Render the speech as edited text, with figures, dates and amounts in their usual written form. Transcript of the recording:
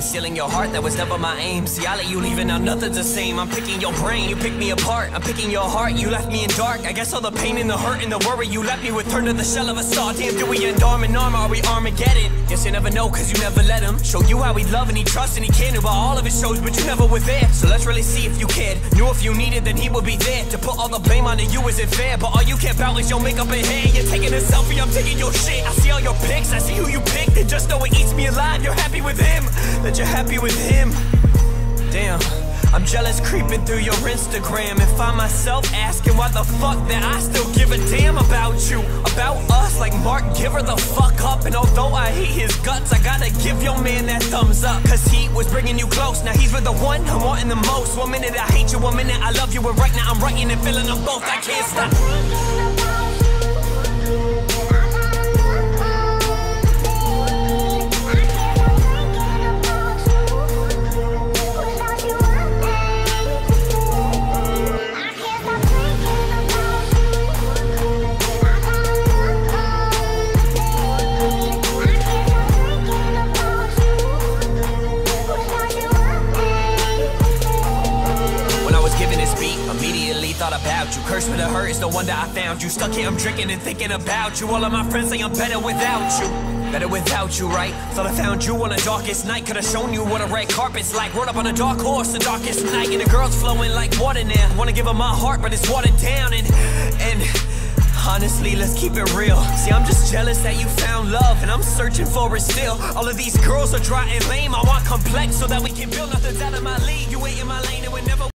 and stealing your heart, that was never my aim. See, I let you leave and now nothing's the same. I'm picking your brain, you pick me apart. I'm picking your heart, you left me in dark. I guess all the pain and the hurt and the worry you left me with turned to the shell of a star. Damn, do we end arm in arm, or are we Armageddon? Guess you never know, cause you never let him show you how he love and he trust and he cared about all of his shows, but you never were there. So let's really see if you cared. Knew if you needed, then he would be there. To put all the blame onto you isn't fair, but all you care about is your makeup and hair. You're taking a selfie, I'm taking your shit. I see all your pics, I see who you picked, and just know it eats me alive. You're happy with him, that you're happy with him. Damn, I'm jealous creeping through your Instagram and find myself asking why the fuck that I still give a damn about you, about us. Like Mark, give her the fuck up. And although I hate his guts, I gotta give your man that thumbs up, cause he was bringing you close. Now he's with the one I'm wanting the most. 1 minute I hate you, 1 minute I love you, and right now I'm writing and feeling them both. I can't stop. Immediately thought about you. Cursed with a hurt, it's no wonder I found you. Stuck here, I'm drinking and thinking about you. All of my friends say I'm better without you. Better without you, right? Thought I found you on the darkest night. Could've shown you what a red carpet's like. Rode up on a dark horse the darkest night, and the girl's flowing like water now. Wanna give her my heart, but it's watered down. And honestly, let's keep it real. See, I'm just jealous that you found love, and I'm searching for it still. All of these girls are dry and lame. I want complex so that we can build. Nothing's out of my league. You ain't in my lane, and we're never